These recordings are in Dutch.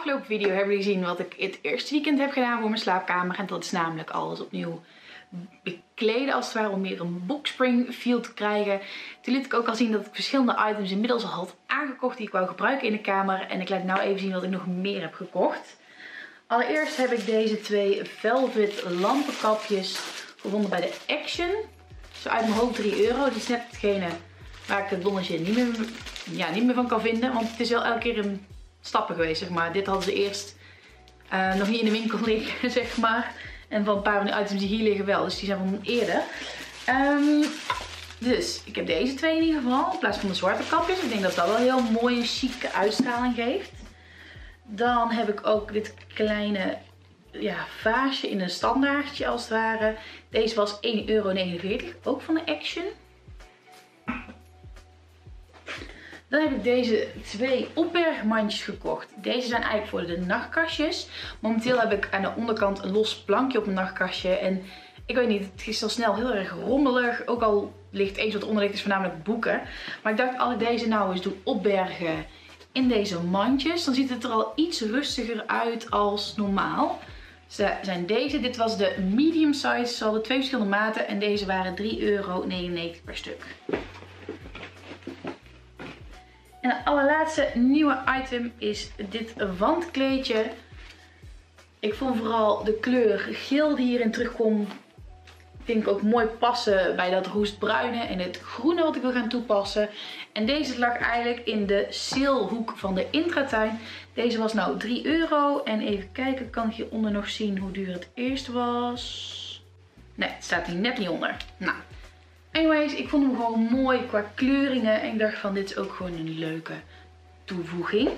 afgelopen video hebben jullie gezien wat ik het eerste weekend heb gedaan voor mijn slaapkamer. En dat is namelijk alles opnieuw bekleden als het ware om meer een boxspring feel te krijgen. Toen liet ik ook al zien dat ik verschillende items inmiddels al had aangekocht die ik wou gebruiken in de kamer. En ik laat nou even zien wat ik nog meer heb gekocht. Allereerst heb ik deze twee velvet lampenkapjes gevonden bij de Action. Zo uit mijn hoofd 3 euro. Dit is net hetgene waar ik het bonnetje niet meer van kan vinden. Want het is wel elke keer een stappen geweest, zeg maar. Dit hadden ze eerst nog niet in de winkel liggen, zeg maar. En van een paar van de items die hier liggen wel. Dus die zijn van eerder. Dus ik heb deze twee in ieder geval. In plaats van de zwarte kapjes. Ik denk dat dat wel een heel mooie, chique uitstraling geeft. Dan heb ik ook dit kleine vaasje in een standaardje als het ware. Deze was 1,49 euro. Ook van de Action. Dan heb ik deze twee opbergmandjes gekocht. Deze zijn eigenlijk voor de nachtkastjes. Momenteel heb ik aan de onderkant een los plankje op mijn nachtkastje. En ik weet niet, het is al snel heel erg rommelig. Ook al ligt eens wat onder ligt, is voornamelijk boeken. Maar ik dacht, als ik deze nou eens doe opbergen in deze mandjes, dan ziet het er al iets rustiger uit als normaal. Ze zijn deze. Dit was de medium size. Ze hadden 2 verschillende maten. En deze waren 3,99 euro per stuk. En het allerlaatste nieuwe item is dit wandkleedje. Ik vond vooral de kleur geel die hierin terugkomt, vind ik ook mooi passen bij dat roestbruine en het groene wat ik wil gaan toepassen. En deze lag eigenlijk in de salehoek van de Intratuin. Deze was nou 3 euro. En even kijken, kan ik hieronder nog zien hoe duur het eerst was? Nee, het staat hier net niet onder. Nou. Anyways, ik vond hem gewoon mooi qua kleuringen. En ik dacht van, dit is ook gewoon een leuke toevoeging.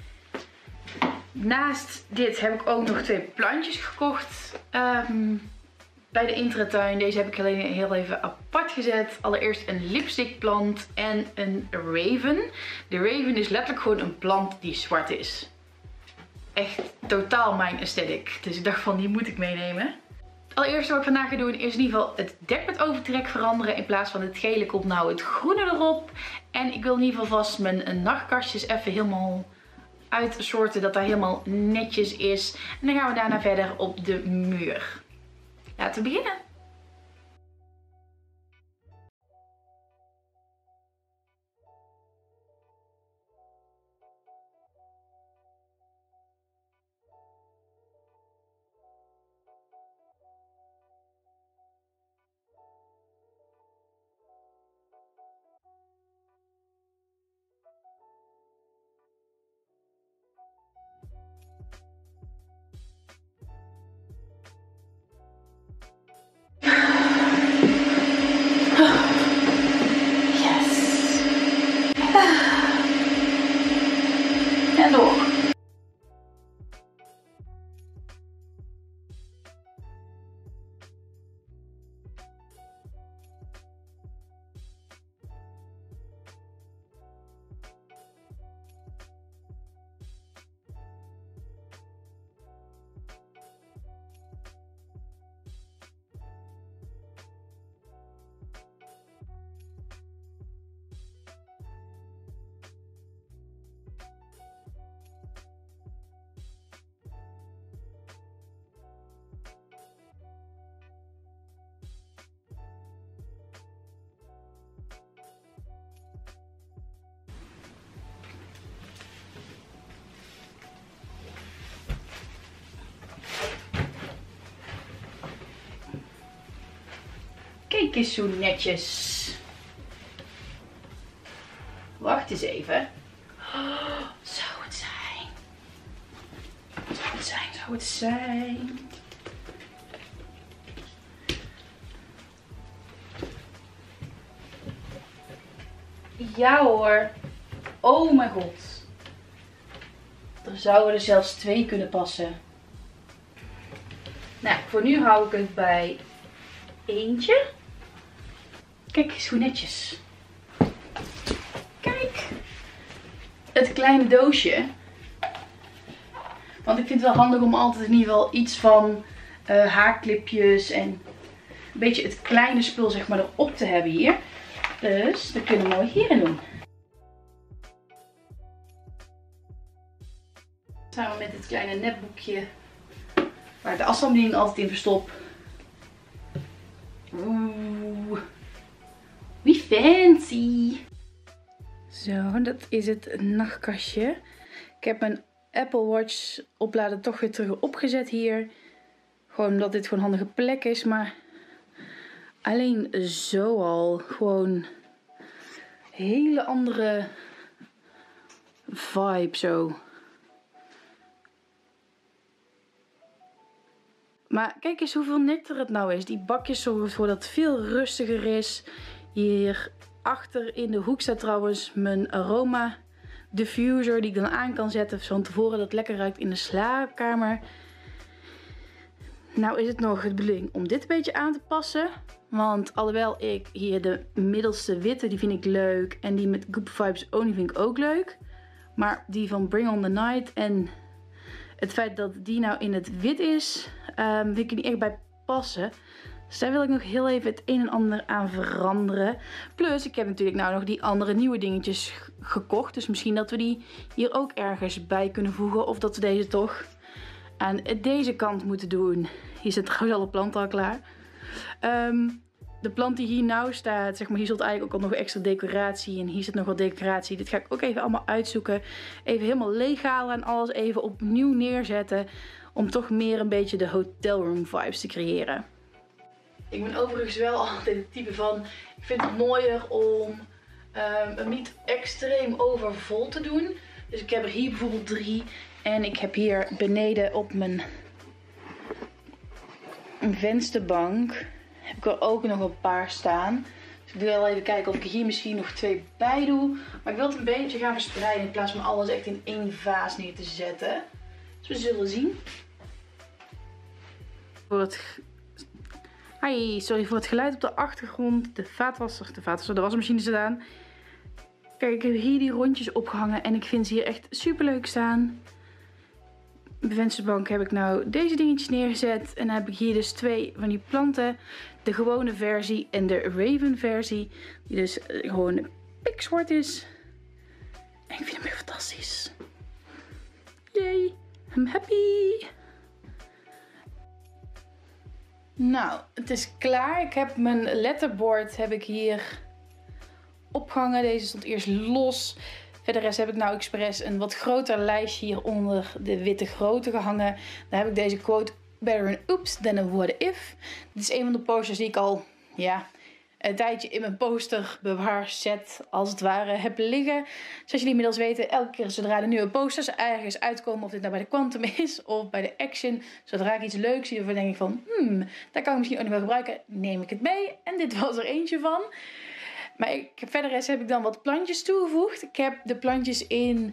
Naast dit heb ik ook nog 2 plantjes gekocht. Bij de Intratuin. Deze heb ik alleen heel even apart gezet. Allereerst een lipstick plant en een raven. De raven is letterlijk gewoon een plant die zwart is. Echt totaal mijn aesthetic. Dus ik dacht van, die moet ik meenemen. Het allereerste wat ik vandaag ga doen is in ieder geval het dekbedovertrek veranderen. In plaats van het gele komt nou het groene erop. En ik wil in ieder geval vast mijn nachtkastjes even helemaal uitsorten. Dat dat helemaal netjes is. En dan gaan we daarna verder op de muur. Laten we beginnen. En door. Kijk eens zo netjes. Wacht eens even. Oh, zou het zijn? Zou het zijn? Zou het zijn? Ja hoor. Oh mijn god. Er zouden er zelfs 2 kunnen passen. Nou, voor nu hou ik het bij eentje. Kijk eens hoe netjes. Kijk. Het kleine doosje. Want ik vind het wel handig om altijd in ieder geval iets van haarclipjes en een beetje het kleine spul zeg maar erop te hebben hier. Dus dat kunnen we mooi hierin doen. Samen met dit kleine netboekje. Waar ik de afstandsbediening altijd in verstop. Oeh. Wie fancy. Zo, dat is het nachtkastje. Ik heb mijn Apple Watch opladen toch weer terug opgezet hier. Gewoon omdat dit gewoon een handige plek is. Maar alleen zo al. Gewoon hele andere vibe zo. Maar kijk eens hoeveel netter het nou is. Die bakjes zorgen ervoor dat het veel rustiger is. Hier achter in de hoek staat trouwens mijn aroma diffuser die ik dan aan kan zetten van tevoren dat het lekker ruikt in de slaapkamer. Nou is het nog de bedoeling om dit een beetje aan te passen. Want alhoewel ik hier de middelste witte, die vind ik leuk. En die met Goop Vibes Only vind ik ook leuk. Maar die van Bring On The Night en het feit dat die nou in het wit is, vind ik er niet echt bij passen. Dus daar wil ik nog heel even het een en ander aan veranderen. Plus, ik heb natuurlijk nou nog die andere nieuwe dingetjes gekocht. Dus misschien dat we die hier ook ergens bij kunnen voegen. Of dat we deze toch aan deze kant moeten doen. Hier zit trouwens alle plant al klaar. De plant die hier nou staat, zeg maar, hier zit eigenlijk ook al nog extra decoratie. En hier zit nog wat decoratie. Dit ga ik ook even allemaal uitzoeken. Even helemaal leeghalen en alles even opnieuw neerzetten. Om toch meer een beetje de hotelroom vibes te creëren. Ik ben overigens wel altijd het type van, ik vind het mooier om hem niet extreem overvol te doen. Dus ik heb er hier bijvoorbeeld 3. En ik heb hier beneden op mijn vensterbank, heb ik er ook nog een paar staan. Dus ik wil wel even kijken of ik hier misschien nog 2 bij doe. Maar ik wil het een beetje gaan verspreiden in plaats van alles echt in één vaas neer te zetten. Dus we zullen zien. Sorry voor het geluid op de achtergrond. De wasmachine is aan. Kijk, ik heb hier die rondjes opgehangen en ik vind ze hier echt super leuk staan. Op de vensterbank heb ik nou deze dingetjes neergezet. En dan heb ik hier dus 2 van die planten. De gewone versie en de Raven versie. Die dus gewoon pikzwart is. En ik vind hem echt fantastisch. Yay, I'm happy. Nou, het is klaar. Ik heb mijn letterboard hier opgehangen. Deze stond eerst los. Verder heb ik nou expres een wat groter lijstje hier onder de witte grootte gehangen. Daar heb ik deze quote: Better an oops than a what if. Dit is een van de posters die ik al een tijdje in mijn posterbewaarset als het ware heb liggen. Zoals jullie inmiddels weten, elke keer zodra de nieuwe posters ergens uitkomen, of dit nou bij de Quantum is of bij de Action, zodra ik iets leuks zie, dan denk ik van, daar kan ik misschien ook nog wel gebruiken, neem ik het mee. En dit was er eentje van. Maar verder heb ik dan wat plantjes toegevoegd. Ik heb de plantjes in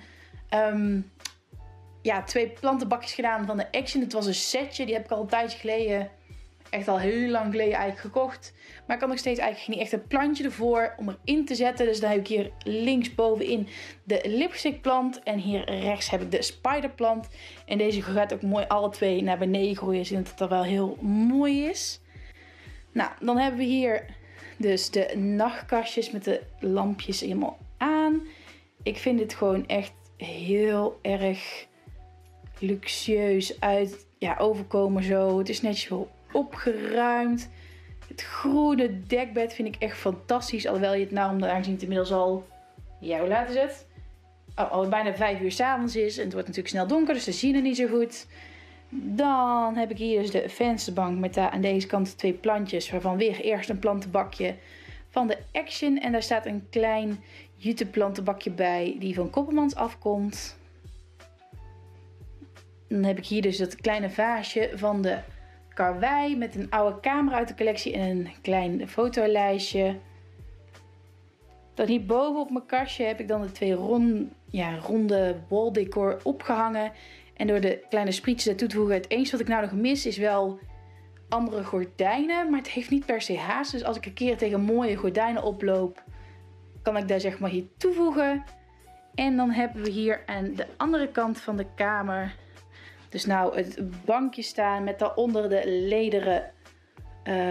2 plantenbakjes gedaan van de Action. Het was een setje, die heb ik al een tijdje geleden, echt al heel lang geleden eigenlijk gekocht. Maar ik had nog steeds eigenlijk niet echt een plantje ervoor om erin te zetten. Dus dan heb ik hier linksbovenin de lipstickplant. En hier rechts heb ik de spiderplant. En deze gaat ook mooi alle 2 naar beneden groeien. Zodat het er wel heel mooi is. Nou, dan hebben we hier dus de nachtkastjes met de lampjes helemaal aan. Ik vind dit gewoon echt heel erg luxueus overkomen zo. Het is netjes wel opgeruimd. Het groene dekbed vind ik echt fantastisch. Alhoewel je het nou, aangezien het inmiddels al, hoe laat is het? Al bijna 5 uur 's avonds is. En het wordt natuurlijk snel donker, dus ze zien het niet zo goed. Dan heb ik hier dus de vensterbank met daar aan deze kant 2 plantjes. Waarvan weer eerst een plantenbakje van de Action. En daar staat een klein jute plantenbakje bij die van Koppelmans afkomt. Dan heb ik hier dus dat kleine vaasje van de Karwei met een oude camera uit de collectie en een klein fotolijstje. Dan hierboven op mijn kastje heb ik dan de 2 ronde wall-decor opgehangen. En door de kleine sprietjes ertoe te voegen. Het enige wat ik nou nog mis is wel andere gordijnen. Maar het heeft niet per se haast. Dus als ik een keer tegen mooie gordijnen oploop, kan ik daar zeg maar hier toevoegen. En dan hebben we hier aan de andere kant van de kamer dus nou het bankje staan met daaronder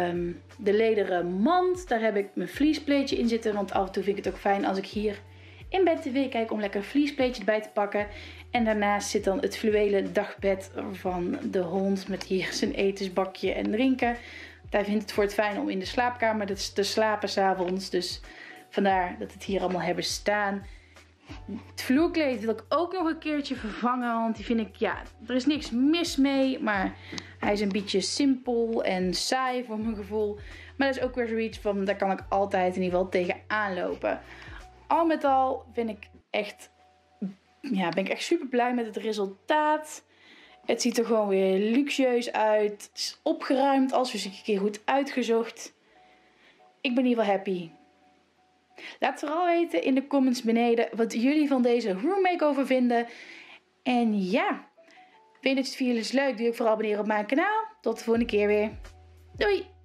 de lederen mand. Daar heb ik mijn vliespleetje in zitten. Want af en toe vind ik het ook fijn als ik hier in bed tv kijken om lekker een vliespleetje erbij te pakken. En daarnaast zit dan het fluwelen dagbed van de hond met hier zijn etensbakje en drinken. Hij vindt het voor het fijn om in de slaapkamer te slapen 's avonds. Dus vandaar dat we het hier allemaal hebben staan. Het vloerkleed wil ik ook nog een keertje vervangen. Want die vind ik, ja, er is niks mis mee. Maar hij is een beetje simpel en saai voor mijn gevoel. Maar dat is ook weer zoiets van, daar kan ik altijd in ieder geval tegen aanlopen. Al met al ben ik echt super blij met het resultaat. Het ziet er gewoon weer luxueus uit. Het is opgeruimd, alles is een keer goed uitgezocht. Ik ben in ieder geval happy. Laat vooral weten in de comments beneden wat jullie van deze room makeover vinden. En ja, vind je het video leuk? Doe ook vooral abonneren op mijn kanaal. Tot de volgende keer weer. Doei!